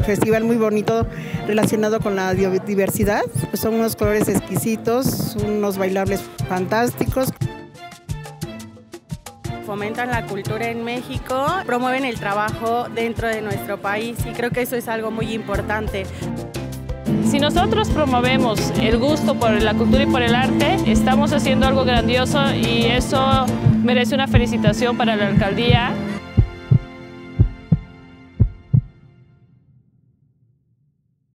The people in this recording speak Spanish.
festival muy bonito relacionado con la biodiversidad. Pues son unos colores exquisitos, unos bailables fantásticos. Fomentan la cultura en México, promueven el trabajo dentro de nuestro país y creo que eso es algo muy importante. Si nosotros promovemos el gusto por la cultura y por el arte, estamos haciendo algo grandioso y eso merece una felicitación para la alcaldía.